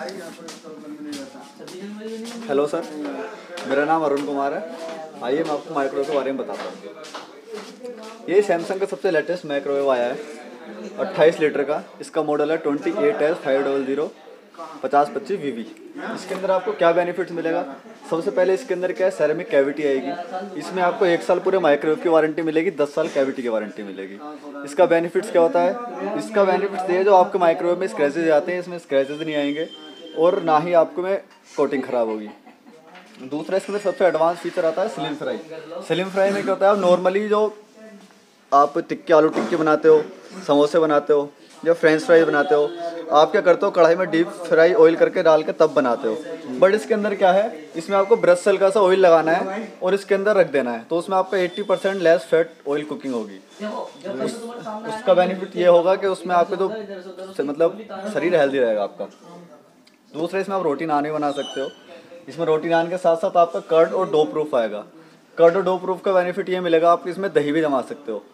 Hello sir, मेरा नाम अरुण कुमार है। आइए मैं आपको माइक्रोवेव के बारे में बताता हूँ। ये सैमसंग का सबसे लेटेस्ट माइक्रोवेव आया है 28 लीटर का। इसका मॉडल है 28H5025VB। इसके अंदर आपको क्या बेनिफिट्स मिलेगा? सबसे पहले इसके अंदर क्या है, सेरेमिक कैविटी आएगी। इसमें आपको 1 साल पूरे माइक्रोवेव की वारंटी मिलेगी, 10 साल कैविटी की वारंटी मिलेगी। इसका बेनिफिट्स क्या होता है? इसका बेनिफिट्स ये, जो आपके माइक्रोवेव में स्क्रैचेज आते हैं, इसमें स्क्रैचेज नहीं आएंगे और ना ही आपको में कोटिंग ख़राब होगी। दूसरा, इसके अंदर सबसे एडवांस फीचर आता है स्लिम फ्राई। स्लिम फ्राई में क्या होता है, आप नॉर्मली जो आप टिक्के, आलू टिक्के बनाते हो, समोसे बनाते हो या फ्रेंच फ्राई बनाते हो, आप क्या करते हो, कढ़ाई में डीप फ्राई ऑयल करके डाल के तब बनाते हो। बट इसके अंदर क्या है, इसमें आपको ब्रश सेल का सा ऑयल लगाना है और इसके अंदर रख देना है, तो उसमें आपका 80% लेस फैट ऑयल कुकिंग होगी। उसका बेनिफिट ये होगा कि उसमें आपके जो मतलब शरीर हेल्दी रहेगा आपका। दूसरा, इसमें आप रोटी नान भी बना सकते हो। इसमें रोटी नान के साथ साथ आपका कर्ड और डो प्रूफ आएगा। कर्ड और डो प्रूफ का बेनिफिट ये मिलेगा, आप इसमें दही भी जमा सकते हो।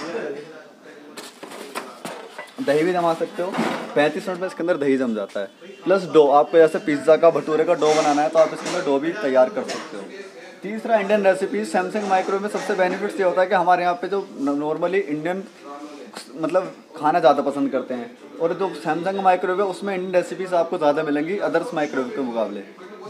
35 मिनट में इसके अंदर दही जम जाता है। प्लस डो, आपको जैसे पिज्ज़ा का, भटूरे का डो बनाना है तो आप इसके अंदर डो भी तैयार कर सकते हो। तीसरा, इंडियन रेसिपी। सैमसंग माइक्रोवेव में सबसे बेनिफिट्स ये होता है कि हमारे यहाँ पे जो नॉर्मली इंडियन मतलब खाना ज़्यादा पसंद करते हैं, और जो सैमसंग माइक्रोवेव है उसमें इंडियन रेसिपीज आपको ज़्यादा मिलेंगी अदर्स माइक्रोवेव के मुकाबले।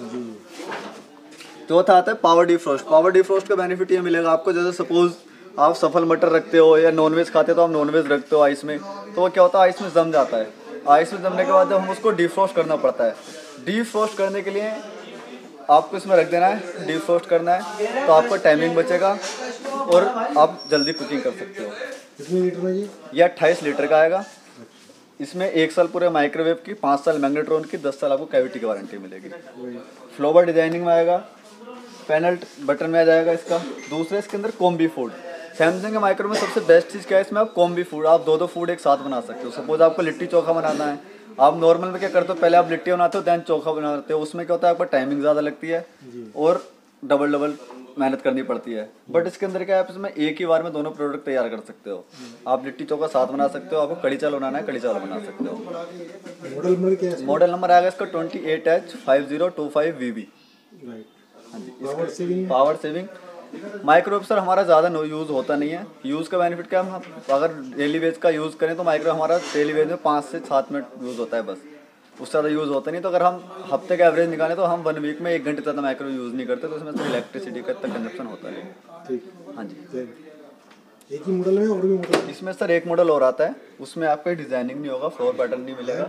चौथा आता है पावर डिफ्रोस्ट। पावर डिफ्रोस्ट का बेनिफिट ये मिलेगा आपको, जैसे सपोज आप सफल मटर रखते हो या नॉनवेज खाते हो तो आप नॉनवेज रखते हो आइस में, तो वो क्या होता है, आइस में जम जाता है। आइस में जमने के बाद जब हम उसको डिफ्रोस्ट करना पड़ता है, डिफ्रोस्ट करने के लिए आपको इसमें रख देना है, डिफ्रोस्ट करना है, तो आपका टाइमिंग बचेगा और आप जल्दी कुकिंग कर सकते हो। कितने लीटर में ये 28 लीटर का आएगा। इसमें 1 साल पूरे माइक्रोवेव की, 5 साल मैग्नेट्रॉन की, 10 साल आपको कैविटी की वारंटी मिलेगी। फ्लोवर डिजाइनिंग में आएगा, पैनल बटन में आ जाएगा इसका। दूसरा, इसके अंदर कॉम्बी फूड। सैमसंग के माइक्रोवेव में सबसे बेस्ट चीज़ क्या है, इसमें आप कॉम्बी फूड, आप दो फूड एक साथ बना सकते हो। सपोज आपको लिट्टी चोखा बनाना है, आप नॉर्मल में क्या करते हो, पहले आप लिट्टी बनाते हो दैन चोखा बनाते हो। उसमें क्या होता है, आपका टाइमिंग ज़्यादा लगती है और डबल मेहनत करनी पड़ती है। बट इसके अंदर क्या है, आप इसमें एक ही बार में दोनों प्रोडक्ट तैयार कर सकते हो। आप लिट्टी चोखा साथ बना सकते हो, आपको कड़ी चावल बनाना है, कड़ी चावल बना सकते हो। मॉडल नंबर आएगा इसका 28H5025VB। हाँ जी। पावर सेविंग माइक्रोवेव सर हमारा ज़्यादा यूज़ होता नहीं है। यूज़ का बेनिफिट क्या है, हम अगर डेली वेज का यूज़ करें तो माइक्रोवेव हमारा डेली वेज में 5 से 7 मिनट यूज़ होता है बस, उससे ज़्यादा यूज़ होता नहीं। तो अगर हम हफ्ते का एवरेज निकालें तो हम 1 वीक में 1 घंटे ज़्यादा माइक्रोवेव यूज़ नहीं करते, तो उसमें से इलेक्ट्रिसिटी का इतना कंजप्शन होता है। ठीक। हाँ जी। एक ही मॉडल में और भी मॉडल? इसमें सर एक मॉडल और आता है, उसमें आपका डिजाइनिंग नहीं होगा, फ्लोर पैटर्न नहीं मिलेगा,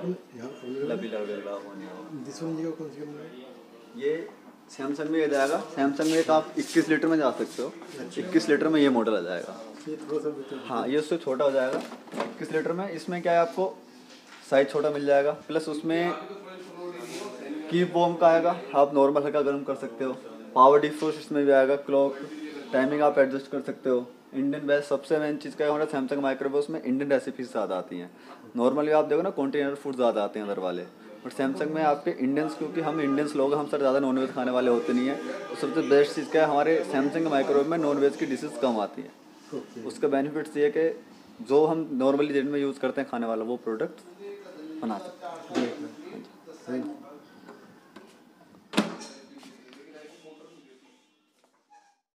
ये सैमसंग में आ जाएगा। सैमसंग में एक आप 21 लीटर में जा सकते हो। 21 लीटर में ये मॉडल आ जाएगा। हाँ, ये उससे छोटा हो जाएगा 21 लीटर में। इसमें क्या है, आपको साइज छोटा मिल जाएगा, प्लस उसमें कीप वार्म का आएगा, आप नॉर्मल हल्का गर्म कर सकते हो। पावर डिफ्रोस्ट इसमें भी आएगा, क्लॉक टाइमिंग आप एडजस्ट कर सकते हो। इंडियन बेस्ट, सबसे मेन चीज़ क्या है हमारा सैमसंग माइक्रोवेव, उसमें इंडियन रेसिपीज ज़्यादा आती हैं। नॉर्मली आप देखो ना, कॉन्टिनेंटल फूड ज़्यादा आते हैं अदर वाले, बट सैमसंग में आपके इंडियंस, क्योंकि हम इंडियंस लोग, हम सर ज़्यादा नॉनवेज खाने वाले होते नहीं हैं, तो सबसे बेस्ट चीज़ क्या है, हमारे सैमसंग माइक्रोवेव में नॉनवेज की डिशेज़ कम आती हैं। उसका बेनिफिट्स ये है कि जो हम नॉर्मली दिन में यूज़ करते हैं खाने वाला, वो प्रोडक्ट बना सकते हैं।